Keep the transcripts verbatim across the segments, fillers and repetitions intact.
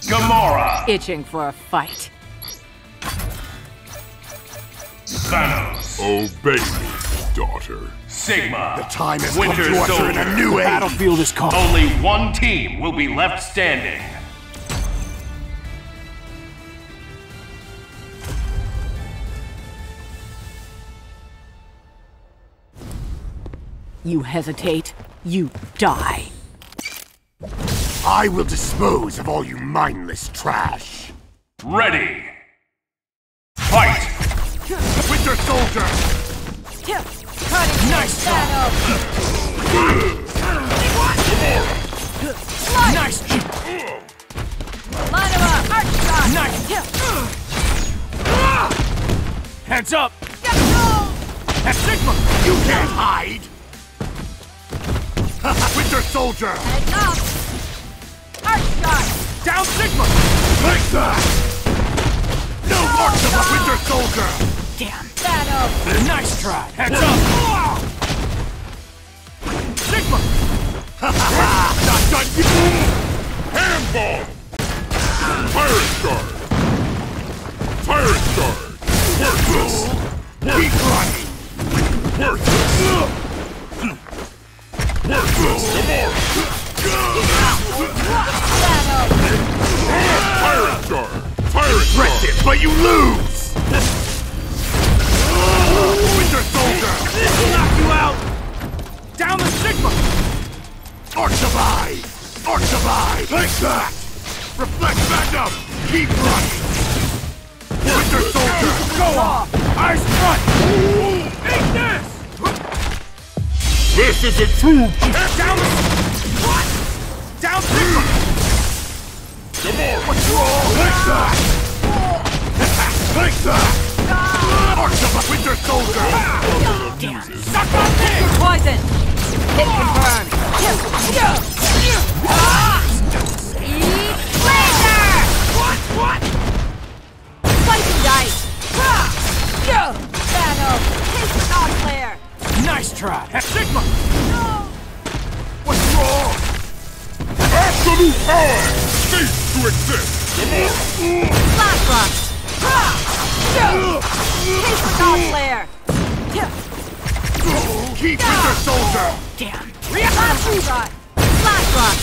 Gamora! Itching for a fight. Thanos! Obey me, daughter. Sigma! The time has Winter come to usher in a Soldier. new The age. battlefield is calm. Only one team will be left standing. You hesitate, you die. I will dispose of all you mindless trash. Ready! Fight! Winter Soldier! Cutting Nice Thanos! Nice! Line him up! Arc shot! Nice! Heads up! Get go! At Sigma! You can't hide! Winter Soldier! Heads up! Arc shot! Down Sigma! Like that! No more to the Winter Soldier! Damn! Thanos! Nice try! Heads up! Sigma! Not done yet! Handball! Pirate Guard! Pirate Guard! Worthless! Keep running! Worthless! Worthless! Thanos! Pirate Guard! Pirate Press Guard! it, but you lose! Winter Soldier! Knock you out! Down the Sigma! Archivide! Archivide! Like that! Reflect back up! Keep running! Winter Soldier! Go off! Eyes front! Take this! This is a true Down the... What? Down Sigma! What's wrong? Like that! Like that! Archivide! Winter Soldier! Damn! Suck on me! Poison! Hit confirmed! Eat laser! What? What? Slice and dice! Thanos! Taste the dog flare! Nice try! At Sigma! What's wrong? absolute power! Cease to exist! Flash rock! Taste the dog flare! Keep Winter Soldier! Damn! Flash shot! Flash rock!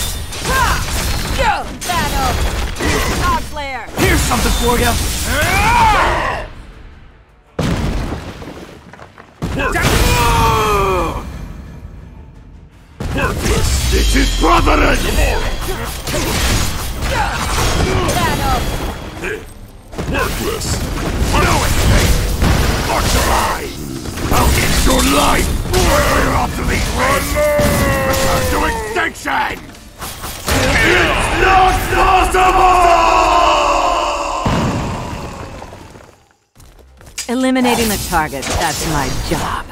Thanos! Dog flare! Here's something for you! Worthless! This is Providence! Thanos! Worthless! No escape! Archivide! I'll get your life! We're obsolete race! Return to extinction! It's not possible! Eliminating the target, that's my job.